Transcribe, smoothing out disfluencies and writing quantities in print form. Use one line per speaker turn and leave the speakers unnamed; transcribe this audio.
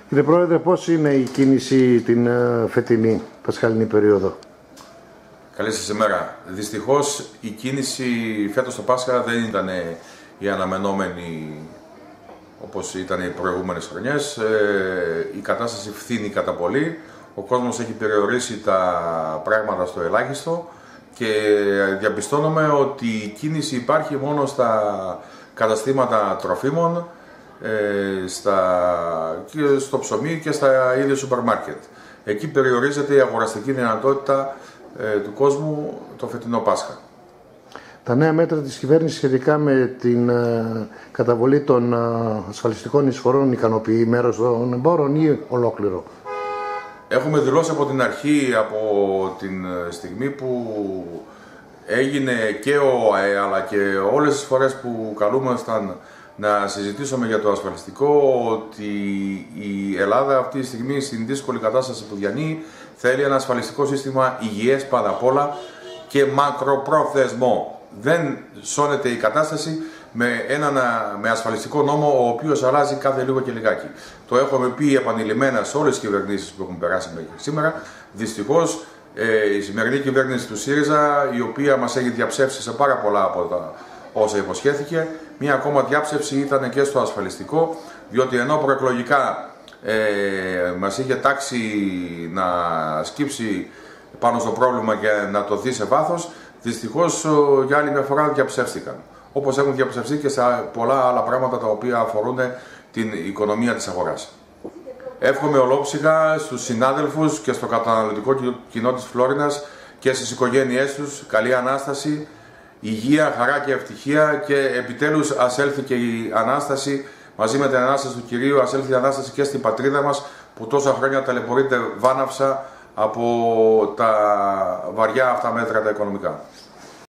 Κύριε Πρόεδρε, πώς είναι η κίνηση την φετινή πασχαλινή περίοδο?
Καλή σας ημέρα. Δυστυχώς η κίνηση φέτος το Πάσχα δεν ήταν η αναμενόμενη όπως ήταν οι προηγούμενες χρονιές. Η κατάσταση φθήνει κατά πολύ. Ο κόσμος έχει περιορίσει τα πράγματα στο ελάχιστο και διαπιστώνουμε ότι η κίνηση υπάρχει μόνο στα καταστήματα τροφίμων, στο ψωμί και στα ίδια σούπερ μάρκετ. Εκεί περιορίζεται η αγοραστική δυνατότητα του κόσμου το φετινό Πάσχα.
Τα νέα μέτρα της κυβέρνησης σχετικά με την καταβολή των ασφαλιστικών εισφορών ικανοποιεί μέρος των εμπόρων ή ολόκληρο?
Έχουμε δηλώσει από την αρχή, από την στιγμή που έγινε και ο ΑΕ αλλά και όλες τις φορές που καλούμασταν να συζητήσουμε για το ασφαλιστικό, ότι η Ελλάδα αυτή τη στιγμή στην δύσκολη κατάσταση που διανύει θέλει ένα ασφαλιστικό σύστημα υγιές πάνω απ' όλα και μακροπρόθεσμο. Δεν σώνεται η κατάσταση με ασφαλιστικό νόμο ο οποίος αλλάζει κάθε λίγο και λιγάκι. Το έχουμε πει επανειλημμένα σε όλες τις κυβερνήσεις που έχουν περάσει μέχρι σήμερα. Δυστυχώς η σημερινή κυβέρνηση του ΣΥΡΙΖΑ, η οποία μας έχει διαψεύσει σε πάρα πολλά από τα όσα υποσχέθηκε, μία ακόμα διάψευση ήταν και στο ασφαλιστικό, διότι ενώ προεκλογικά μας είχε τάξει να σκύψει πάνω στο πρόβλημα και να το δει σε βάθος, δυστυχώς για άλλη μια φορά διαψεύστηκαν. Όπως έχουν διαψευστεί και σε πολλά άλλα πράγματα τα οποία αφορούν την οικονομία της αγοράς. Εύχομαι ολόψυχα στους συνάδελφους και στο καταναλωτικό κοινό της Φλόρινας και στις οικογένειές τους καλή Ανάσταση, υγεία, χαρά και ευτυχία, και επιτέλους ας έλθει και η Ανάσταση μαζί με την Ανάσταση του Κυρίου, ας έλθει η Ανάσταση και στην πατρίδα μας που τόσα χρόνια ταλαιπωρείται βάναυσα από τα βαριά αυτά μέτρα τα οικονομικά.